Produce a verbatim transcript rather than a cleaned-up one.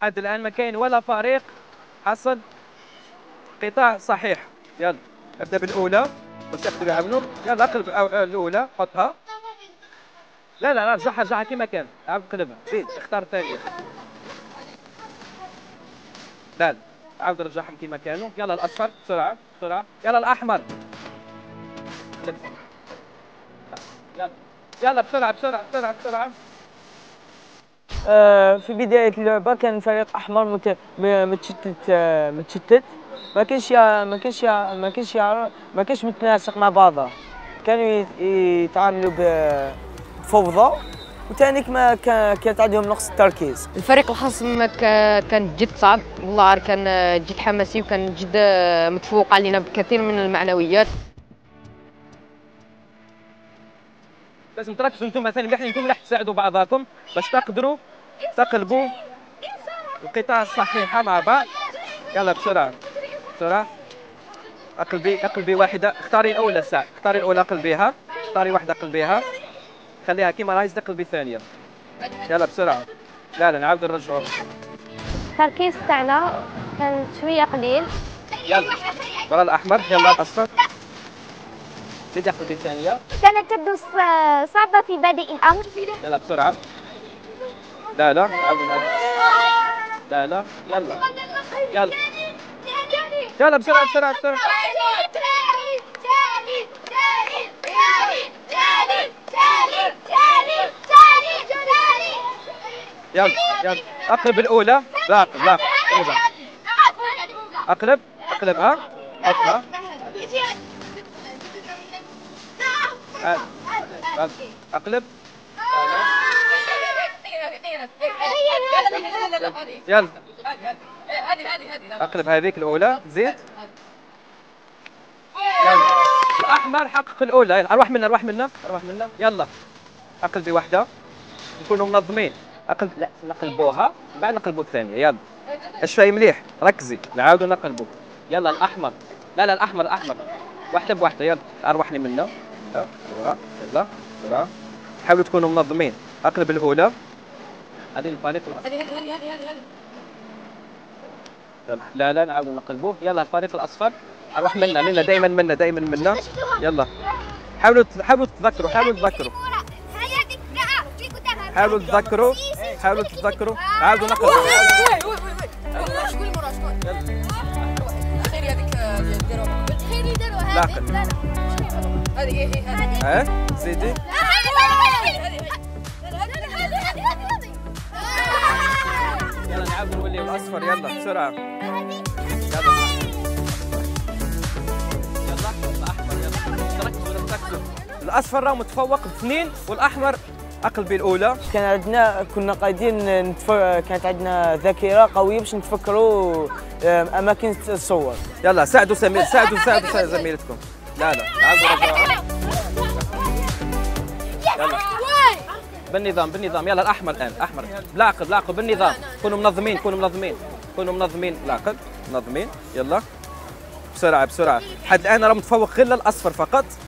حتى الان ما كاين ولا فريق حصل قطاع صحيح. يلا ابدا بالاولى باش تاخذ عملو. يلا قلب الاولى حطها. لا لا لا رجعها رجعها كيما كان. عاود قلبها زيد اختار الثانيه. لا لا عاود رجعهم كيما كانوا. يلا الاصفر بسرعه بسرعه. يلا الاحمر. يلا يلا بسرعه بسرعه بسرعه بسرعه. آه، في بداية اللعبة كان الفريق الأحمر مت- م- متشتت آه، متشتت ما كانش يع- ما كانش يع- ما كانش يعرف ما كانش متناسق مع بعضه. كانوا يت- يتعاملوا ب- بفوضى، وتانيك ما كان- كانت عندهم نقص التركيز. الفريق الخصم ك- كان جد صعب والله، كان جد حماسي وكان جد متفوق علينا بكثير من المعنويات. لازم تركزوا انتم مثلا مليح انتم مليح تساعدوا بعضاكم باش تقدروا تقلبوا القطع الصحيحه مع بعض. يلا بسرعه بسرعه. اقلبي اقلبي واحده. اختاري الاولى ساعه. اختاري الاولى قلبيها. اختاري واحده قلبيها. خليها كيما راهي تقلبي الثانيه. يلا بسرعه. لا لا نعاود نرجعوا. التركيز تاعنا كان شويه قليل. يلا برا الاحمر. يلا الاصفر. زيدي اقلبي الثانيه. كانت تبدو صعبه في بادئ الامر. يلا بسرعه. لا لا نعاود نعاود. لا لا يلا يلا يلا بسرعه بسرعه بسرعه. يلا يلا اقلب الاولى. لا لا اقلب اقلبها حطها. اقلب. يلا اقلب هذيك الاولى. زيد. يلا الاحمر حقق الاولى. يلا ارواح منا ارواح منا ارواح منا. يلا اقلبي واحده نكونوا منظمين. اقلب لا نقلبوها بعد نقلبوا الثانيه. يلا اشفاي مليح ركزي نعاودوا نقلبوا. يلا الاحمر. لا لا الاحمر الاحمر واحده بواحده. يلا ارواحني منا. يلا يلا بسرعه. حاولوا تكونوا منظمين. اقلب الاولى. هذه الفريق الاصفر. لا لا نعاودوا نقلبوه. يلا الفريق الاصفر. اروح منا منا دائما منا دائما منا. يلا حاولوا حاولوا تتذكروا حاولوا تتذكروا حاولوا تتذكروا حاولوا تتذكروا. عاودوا نقلبوا. لاقل. ها زيدي. يلا نعاود نوليو الاصفر. يلا بسرعه. يلا يلا الاحمر. يلا ركزوا ركزوا. الاصفر راه متفوق باثنين والاحمر اقلبي الاولى. كان عندنا كنا قاعدين نتف... كانت عندنا ذاكرة قوية باش نتفكروا آه، أماكن الصور. يلا ساعدوا سمير ساعدوا ساعدوا, ساعدوا زميلتكم. لا لا عاودوا رجعوها. يلا بالنظام بالنظام. يلا الاحمر الان احمر. بالعقل بالعقل بالنظام. كونوا منظمين كونوا منظمين كونوا منظمين. بالعقل منظمين. يلا بسرعه بسرعه. حد الان راه متفوق غير الاصفر فقط.